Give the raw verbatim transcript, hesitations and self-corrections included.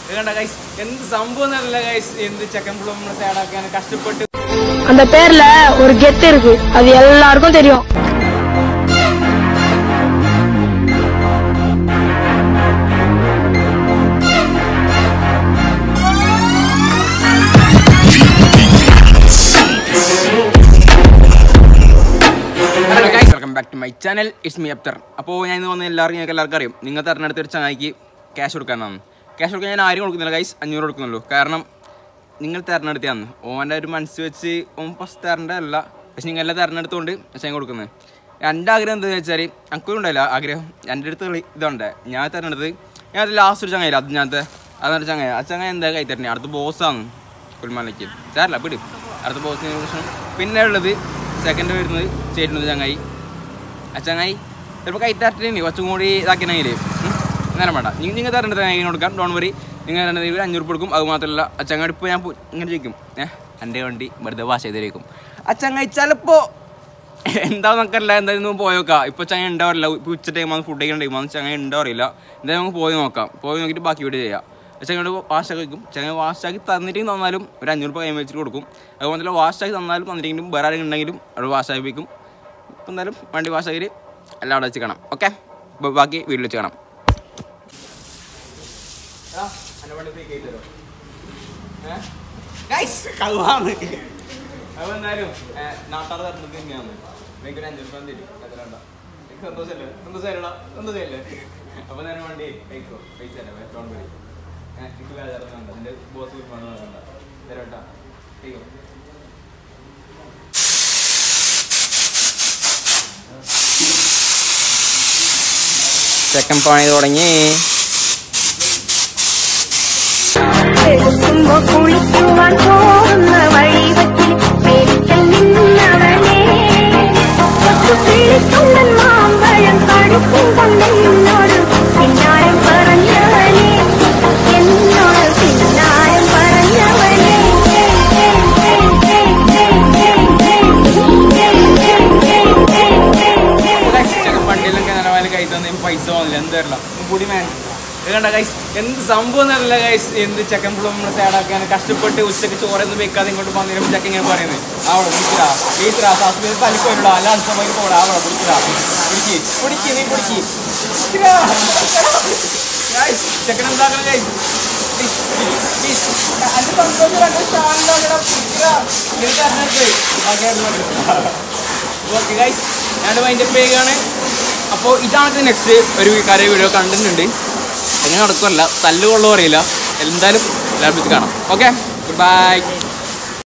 കണ്ട ഗൈസ് എന്ത് സംഭവം എന്നല്ല ഗൈസ് എന്ത് ചെക്കൻപുള്ള നമ്മളെ സൈഡാക്കാൻ കഷ്ടപ്പെട്ട് அந்த பேர்ல ஒரு கெத்து இருக்கு அது எல்லாருக்கும் தெரியும் welcome back to my channel it's me Abtar. അപ്പോൾ ഞാൻ ഇന്ന് വന്ന എല്ലാവർക്കും ഞങ്ങൾക്ക് എല്ലാവർക്കും അറിയാം നിങ്ങൾ തിരഞ്ഞെടുത്ത ഒരു ചങ്ങായിക്ക് ക്യാഷ് കൊടുക്കാനാണ്. ക്യാഷ് കൊടുക്കാൻ ഞാൻ ആരും കൊടുക്കുന്നില്ല ഗൈസ്, അഞ്ഞൂറ് കൊടുക്കുന്നുള്ളൂ. കാരണം നിങ്ങൾ തിരഞ്ഞെടുത്തതാണ്. ഓൻ്റെ ഒരു മനസ്സ് വെച്ച് ഓൻ ഫസ്റ്റ് തരേണ്ട അല്ല, പക്ഷെ നിങ്ങൾ എല്ലാം തിരഞ്ഞെടുത്തുകൊണ്ട് പക്ഷേ കൊടുക്കുന്നത്. എൻ്റെ ആഗ്രഹം എന്താണെന്ന് വെച്ചാൽ എനിക്കൊന്നും ഉണ്ടായില്ല ആഗ്രഹം. എൻ്റെ അടുത്ത് ഇതുണ്ട്, ഞാൻ തിരഞ്ഞെടുത്തത് ഞാൻ അത് ലാസ്റ്റ് ഒരു ചങ്ങായില്ല അത് ഞാനത്തെ അതാണ് ചങ്ങായി. ആ ചങ്ങായി എന്താ കൈ തരണേ അടുത്ത ബോസാണ് കുൽമാലയ്ക്ക് സാറില്ല പിടി അടുത്ത ബോസിനെ പ്രശ്നം. പിന്നെ ഉള്ളത് സെക്കൻഡ് വരുന്നത് ചേരുന്നത് ചങ്ങായി. ആ ചങ്ങായി ചിലപ്പോൾ കൈ തരട്ടിന് കുറച്ചും കൂടി ഇതാക്കിയാണെങ്കിൽ നേരം വേണ്ട. നിങ്ങൾ നിങ്ങൾ തരേണ്ടത് ചങ്ങായി കൊടുക്കാം, ഡോൺ വരി. നിങ്ങൾ തരേണ്ടത് ഒരു അഞ്ഞൂറ് കൊടുക്കും. അത് മാത്രമല്ല ആ ചങ്ങായി ഇപ്പോൾ ഞാൻ ഇങ്ങനെ ചോദിക്കും, ഏഹ് എൻ്റെ വണ്ടി വെറുതെ വാഷ് ചെയ്തിരിക്കും. ആ ചങ്ങായി ചിലപ്പോൾ എന്താ നമുക്കല്ല എന്തായാലും പോയോക്കാം. ഇപ്പോൾ ചങ്ങായി ഉണ്ടാവില്ല, ഇപ്പോൾ ഉച്ച ടൈമാണ് ഫുഡ് കഴിക്കുന്ന ടൈമാണ്, ചങ്ങായി ഉണ്ടാവില്ല. എന്തായാലും നമുക്ക് പോയി നോക്കാം, പോയി നോക്കിയിട്ട് ബാക്കി വീഡിയോ ചെയ്യാം. ചങ്ങയോട് വാഷാക്കി വയ്ക്കും. ചങ്ങ വാഷാക്കി തന്നിട്ട് തന്നാലും ഒരു അഞ്ഞൂറ് രൂപ കൈ വെച്ചിട്ട് കൊടുക്കും. അതുപോലെ വാഷാക്കി തന്നാലും തന്നിട്ടെങ്കിലും വേറെ ആരെങ്കിലും ഉണ്ടെങ്കിലും അവിടെ വാഷാക്കി വയ്ക്കും. ഇപ്പം എന്തായാലും വണ്ടി വാഷാക്കി എല്ലാം അവിടെ വെച്ച് കാണാം. ഓക്കെ, അപ്പോൾ ബാക്കി വീട്ടിൽ വെച്ച് കാണാം. അപ്പോൾ എന്തായാലും നാട്ടാർ തരുന്നത് തന്നെയാണ്. എനിക്കൊരു അഞ്ഞൂറ് രൂപ തരും. എത്ര ഉണ്ടോ എനിക്ക് സന്തോഷമല്ലേ? സന്തോഷമായിട്ടാ സന്തോഷമല്ലേ? അപ്പോൾ ഞാൻ വണ്ടി കഴിക്കോ പൈസ അല്ലേ ലോൺ വഴി എനിക്ക് വേദന എൻ്റെ ബോസ് വീട്ടിൽ നോക്കണ്ട തരട്ടാ കഴിക്കോ. ചെക്കൻ പണി തുടങ്ങി. പൈസ വന്നില്ല എന്തല്ല പൊടി മാൻ കണ്ട ഗൈസ് എന്ത് സംഭവം എന്നല്ല ഗൈസ് എന്ത് ചെക്കൻപുള്ള നമ്മളെ സൈഡാക്കാൻ കഷ്ടപ്പെട്ട് ഉച്ചക്ക് ചോറൊന്നും വെക്കാതെ ഇങ്ങോട്ട് വന്നിരുമ്പോൾ ചെക്കൻ ഇങ്ങനെ പറയുന്നത് അവിടെ പിടിച്ചിടാ വീട്ടിലാ സാസ്മീർ തലിപ്പോയിടാ അല്ല അൽസമായി പോടാ അവിടെ പിടിച്ചിടാ പിടിക്ക് പിടിക്ക് നീ പിടിക്ക് ഗൈസ് ചെക്കൻ എന്താക്കണം ഗൈസ് ഓക്കെ ഗൈസ് ഞാൻ അതിൻ്റെ പേരാണ്. അപ്പോൾ ഇതാണ് നെക്സ്റ്റ് ഒരു കര വീഡിയോ കണ്ടിട്ടുണ്ട്. എങ്ങനെ നടക്കുമല്ല തല്ലുകൊള്ളോ അറിയില്ല. എന്തായാലും ലാഭിച്ച് കാണാം. Okay, good by.